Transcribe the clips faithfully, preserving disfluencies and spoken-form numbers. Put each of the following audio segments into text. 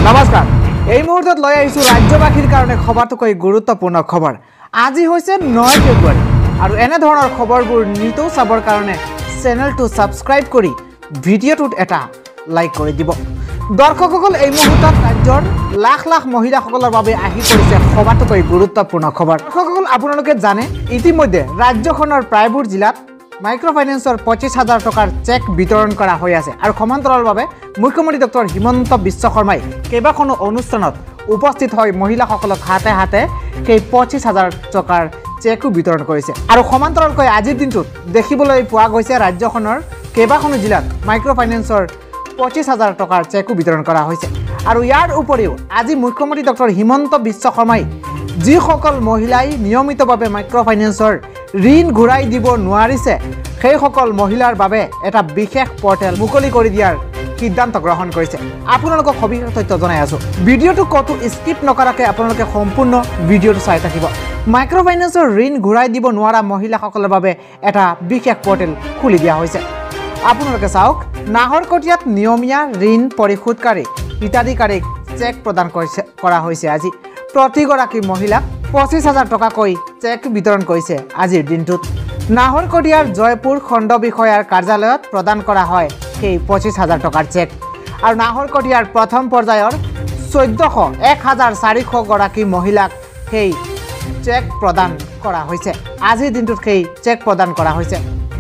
নমস্কাৰ এই মুহূৰ্তত লৈ আহিছো ৰাজ্যবাসীৰ কাৰণে খবৰটোকৈ গুৰুত্বপূৰ্ণ খবৰ আজি হৈছে নয় ফেব্ৰুৱাৰী আৰু এনে ধৰণৰ খবৰবোৰ নিতৌ চাবৰ কাৰণে চেনেলটো সাবস্ক্ৰাইব কৰি ভিডিঅ'টোত এটা লাইক কৰি দিব দৰ্শকসকল এই মুহূৰ্তত ৰাজ্যৰ লাখ লাখ মহিলাসকলৰ বাবে আহি পৰিছে খবৰটোকৈ গুৰুত্বপূৰ্ণ খবৰ দৰ্শকসকল আপোনালোকে জানে ইতিমধ্যে ৰাজ্যখনৰ প্ৰায়বোৰ জিলাত মাইক্ৰ'ফাইনেন্সৰ পঁচিছ হাজাৰ টকাৰ চেক বিতৰণ কৰা হৈ আছে আৰু সমান্তৰালভাৱে মুখ্যমন্ত্ৰী ডক্টৰ হিমন্ত বিশ্ব শৰ্মাই কেইবাখনো অনুষ্ঠানত উপস্থিত হৈ মহিলাসকলক হাতে হাতে সেই পঁচিছ হাজাৰ টকাৰ চেকো বিতৰণ কৰিছে আৰু সমান্তৰালকৈ আজিৰ দিনটোত দেখিবলৈ পোৱা গৈছে ৰাজ্যখনৰ কেইবাখনো জিলাত মাইক্ৰ'ফাইনেন্সৰ পঁচিছ হাজাৰ টকাৰ চেকো বিতৰণ কৰা হৈছে আৰু ইয়াৰ উপৰিও আজি মুখ্যমন্ত্ৰী ডক্টৰ হিমন্ত বিশ্ব শৰ্মাই যিসকল মহিলাই নিয়মিতভাৱে মাইক্ৰ'ফাইনেন্সৰ ঋণ ঘূৰাই দিব নোৱাৰিছে সেইসকল মহিলাৰ বাবে এটা বিশেষ পৰ্টেল মুকলি কৰি দিয়াৰ সিদ্ধান্ত গ্ৰহণ কৰিছে আপোনালোকক সবিশেষ তথ্য জনাই আছো ভিডিঅ'টো কতো স্কিপ নকৰাকৈ আপোনালোকে সম্পূৰ্ণ ভিডিঅ'টো চাই থাকিব মাইক্ৰ'ফাইনেন্সৰ ঋণ ঘূৰাই দিব নোৱাৰা মহিলাসকলৰ বাবে এটা বিশেষ পৰ্টেল খুলি দিয়া হৈছে আপোনালোকে চাওক নাহৰকটীয়াত নিয়মীয়া ঋণ পৰিশোধকাৰী হিতাধিকাৰীক চেক প্ৰদান কৰিছে কৰা হৈছে আজি প্ৰতিগৰাকী মহিলাক পঁচিছ হাজাৰ টকাকৈ চেক বিতৰণ কৰিছে আজিৰ দিনটোত নাহৰকটীয়াৰ জয়পুৰ খণ্ড বিষয়াৰ কাৰ্যালয়ত প্ৰদান কৰা হয় সেই পঁচিছ হাজাৰ টকাৰ চেক আৰু নাহৰকটীয়াৰ প্ৰথম পৰ্যায়ৰ চৈধ্যশ এক হাজাৰ চাৰিশ গৰাকী মহিলাক সেই চেক প্ৰদান কৰা হৈছে আজিৰ দিনটোত সেই চেক প্ৰদান কৰা হৈছে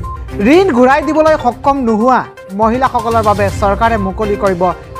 ঋণ ঘূৰাই দিবলৈ সক্ষম নোহোৱা মহিলাসকলৰ বাবে চৰকাৰে মুকলি কৰিব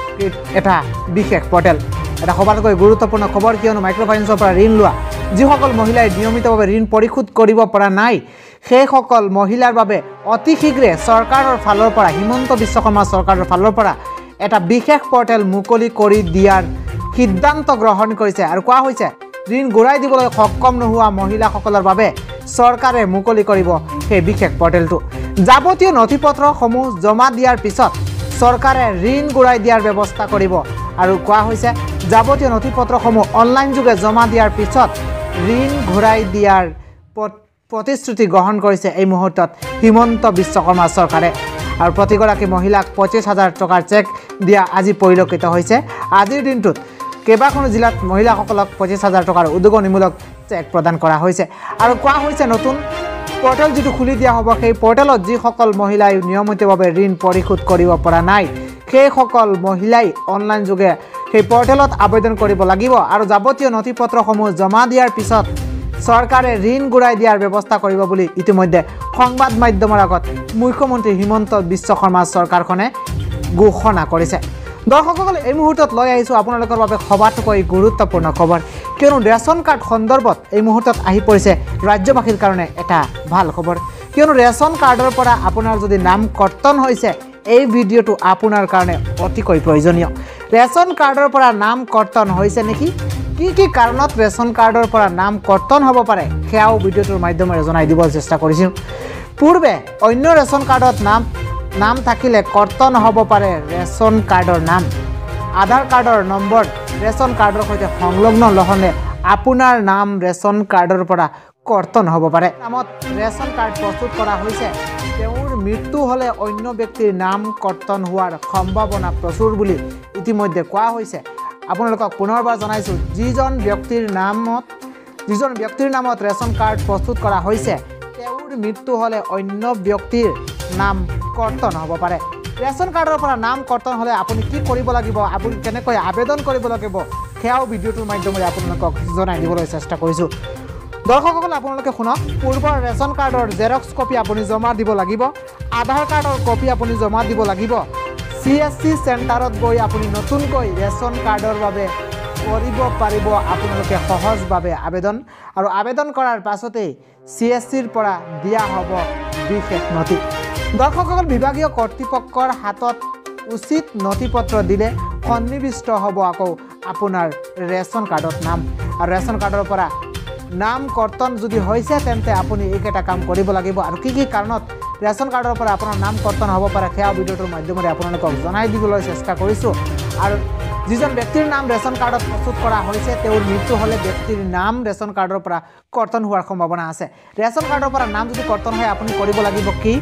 এটা বিশেষ পৰ্টেল এটা সবাতোকৈ গুৰুত্বপূৰ্ণ খবৰ কিয়নো মাইক্ৰ'ফাইনেন্সৰ পৰা ঋণ লোৱা যিসকল মহিলাই নিয়মিতভাৱে ঋণ পৰিশোধ কৰিব পৰা নাই সেইসকল মহিলাৰ বাবে অতি শীঘ্ৰে চৰকাৰৰ ফালৰ পৰা হিমন্ত বিশ্ব শৰ্মা চৰকাৰৰ ফালৰ পৰা এটা বিশেষ পৰ্টেল মুকলি কৰি দিয়াৰ সিদ্ধান্ত গ্ৰহণ কৰিছে আৰু কোৱা হৈছে ঋণ ঘূৰাই দিবলৈ সক্ষম নোহোৱা মহিলাসকলৰ বাবে চৰকাৰে মুকলি কৰিব সেই বিশেষ পৰ্টেলটো যাৱতীয় নথিপত্ৰসমূহ জমা দিয়াৰ পিছত চৰকাৰে ঋণ ঘূৰাই দিয়াৰ ব্যৱস্থা কৰিব আৰু কোৱা হৈছে যাৱতীয় নথিপত্ৰসমূহ অনলাইন যোগে জমা দিয়াৰ পিছত ঋণ ঘূৰাই দিয়াৰ প্ৰতিশ্ৰুতি গ্ৰহণ কৰিছে এই মুহূৰ্তত হিমন্ত বিশ্ব শৰ্মা চৰকাৰে আৰু প্ৰতিগৰাকী মহিলাক পঁচিছ হাজাৰ টকাৰ চেক দিয়া আজি পৰিলক্ষিত হৈছে আজিৰ দিনটোত কেইবাখনো জিলাত মহিলাসকলক পঁচিছ হাজাৰ টকাৰ উদগনিমূলক চেক প্ৰদান কৰা হৈছে আৰু কোৱা হৈছে নতুন পৰ্টেল যিটো খুলি দিয়া হ'ব সেই পৰ্টেলত যিসকল মহিলাই নিয়মিতভাৱে ঋণ পৰিশোধ কৰিব পৰা নাই সেইসকল মহিলাই অনলাইন যোগে সেই পৰ্টেলত আবেদন কৰিব লাগিব আৰু যাৱতীয় নথিপত্ৰসমূহ জমা দিয়াৰ পিছত চৰকাৰে ঋণ ঘূৰাই দিয়াৰ ব্যৱস্থা কৰিব বুলি ইতিমধ্যে সংবাদ মাধ্যমৰ আগত মুখ্যমন্ত্ৰী হিমন্ত বিশ্ব শৰ্মা চৰকাৰখনে ঘোষণা কৰিছে দৰ্শকসকল এই মুহূৰ্তত লৈ আহিছোঁ আপোনালোকৰ বাবে সবাতোকৈ গুৰুত্বপূৰ্ণ খবৰ কিয়নো ৰেচন কাৰ্ড সন্দৰ্ভত এই মুহূৰ্তত আহি পৰিছে ৰাজ্যবাসীৰ কাৰণে এটা ভাল খবৰ কিয়নো ৰেচন কাৰ্ডৰ পৰা আপোনাৰ যদি নাম কৰ্তন হৈছে এই ভিডিঅ'টো আপোনাৰ কাৰণে অতিকৈ প্ৰয়োজনীয় ৰেচন কাৰ্ডৰ পৰা নাম কৰ্তন হৈছে নেকি কি কি কাৰণত ৰেচন কাৰ্ডৰ পৰা নাম কৰ্তন হ'ব পাৰে সেয়াও ভিডিঅ'টোৰ মাধ্যমেৰে জনাই দিবলৈ চেষ্টা কৰিছোঁ পূৰ্বে অন্য ৰেচন কাৰ্ডত নাম নাম থাকিলে কৰ্তন হ'ব পাৰে ৰেচন কাৰ্ডৰ নাম আধাৰ কাৰ্ডৰ নম্বৰ ৰেচন কাৰ্ডৰ সৈতে সংলগ্ন নহ'লে আপোনাৰ নাম ৰেচন কাৰ্ডৰ পৰা কৰ্তন হ'ব পাৰে নামত ৰেচন কাৰ্ড প্ৰস্তুত কৰা হৈছে তেওঁৰ মৃত্যু হ'লে অন্য ব্যক্তিৰ নাম কৰ্তন হোৱাৰ সম্ভাৱনা প্ৰচুৰ বুলি ইতিমধ্যে কোৱা হৈছে আপোনালোকক পুনৰবাৰ জনাইছোঁ যিজন ব্যক্তিৰ নামত যিজন ব্যক্তিৰ নামত ৰেচন কাৰ্ড প্ৰস্তুত কৰা হৈছে তেওঁৰ মৃত্যু হ'লে অন্য ব্যক্তিৰ নাম কৰ্তন হ'ব পাৰে ৰেচন কাৰ্ডৰ পৰা নাম কৰ্তন হ'লে আপুনি কি কৰিব লাগিব আপুনি কেনেকৈ আবেদন কৰিব লাগিব সেয়াও ভিডিঅ'টোৰ মাধ্যমেৰে আপোনালোকক জনাই দিবলৈ চেষ্টা কৰিছোঁ দৰ্শকসকল আপোনালোকে শুনক পূৰ্বৰ ৰেচন কাৰ্ডৰ জেৰক্স কপি আপুনি জমা দিব লাগিব আধাৰ কাৰ্ডৰ কপি আপুনি জমা দিব লাগিব চি এছ চি চেণ্টাৰত গৈ আপুনি নতুনকৈ ৰেচন কাৰ্ডৰ বাবে কৰিব পাৰিব আপোনালোকে সহজভাৱে আবেদন আৰু আবেদন কৰাৰ পাছতেই চি এছ চিৰ পৰা দিয়া হ'ব বিশেষ নথি দৰ্শকসকল বিভাগীয় কৰ্তৃপক্ষৰ হাতত উচিত নথিপত্ৰ দিলে সন্নিৱিষ্ট হ'ব আকৌ আপোনাৰ ৰেচন কাৰ্ডত নাম আৰু ৰেচন কাৰ্ডৰ পৰা নাম কৰ্তন যদি হৈছে তেন্তে আপুনি এইকেইটা কাম কৰিব লাগিব আৰু কি কি কাৰণত ৰেচন কাৰ্ডৰ পৰা আপোনাৰ নাম কৰ্তন হ'ব পাৰে সেয়া ভিডিঅ'টোৰ মাধ্যমেৰে আপোনালোকক জনাই দিবলৈ চেষ্টা কৰিছোঁ আৰু যিজন ব্যক্তিৰ নাম ৰেচন কাৰ্ডত প্ৰস্তুত কৰা হৈছে তেওঁৰ মৃত্যু হ'লে ব্যক্তিৰ নাম ৰেচন কাৰ্ডৰ পৰা কৰ্তন হোৱাৰ সম্ভাৱনা আছে ৰেচন কাৰ্ডৰ পৰা নাম যদি কৰ্তন হয় আপুনি কৰিব লাগিব কি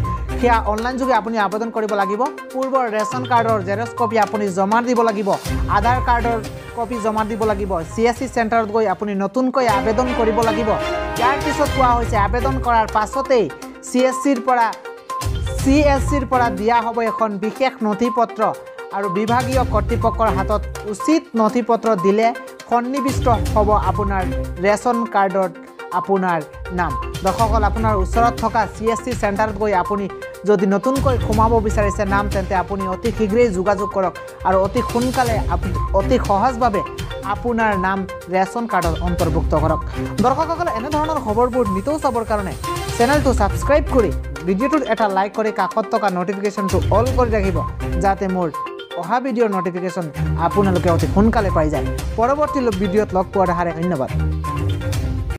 সেয়া অনলাইন যোগে আপুনি আবেদন কৰিব লাগিব পূৰ্বৰ ৰেচন কাৰ্ডৰ জেৰক্স কপি আপুনি জমা দিব লাগিব আধাৰ কাৰ্ডৰ কপি জমা দিব লাগিব সিএসসি চেণ্টাৰত গৈ আপুনি নতুনকৈ আবেদন কৰিব লাগিব ইয়াৰ পিছত কোৱা হৈছে আবেদন কৰাৰ পাছতেই সিএসসিৰ পৰা সিএসসিৰ পৰা দিয়া হ'ব এখন বিশেষ নথিপত্ৰ আৰু বিভাগীয় কৰ্তৃপক্ষৰ হাতত উচিত নথিপত্ৰ দিলে সন্নিবিষ্ট হ'ব আপোনাৰ ৰেচন কাৰ্ডত আপোনাৰ নাম দৰ্শকসকল আপোনাৰ ওচৰত থকা সিএসসি চেণ্টাৰত গৈ আপুনি যদি নতুনকৈ সোমাব বিচাৰিছে নাম তেন্তে আপুনি অতি শীঘ্ৰেই যোগাযোগ কৰক আৰু অতি সোনকালে অতি সহজভাৱে আপোনাৰ নাম ৰেচন কাৰ্ডত অন্তৰ্ভুক্ত কৰক দৰ্শকসকল এনে ধৰণৰ খবৰবোৰ নিতৌ চাবৰ কাৰণে চেনেলটো ছাবস্ক্ৰাইব কৰি ভিডিঅ'টোত এটা লাইক কৰি কাষত থকা নটিফিকেশ্যনটো অল কৰি ৰাখিব যাতে মোৰ অহা ভিডিঅ'ৰ নটিফিকেশ্যন আপোনালোকে অতি সোনকালে পাই যায় পৰৱৰ্তী ভিডিঅ'ত লগ পোৱাৰ আশাৰে ধন্যবাদ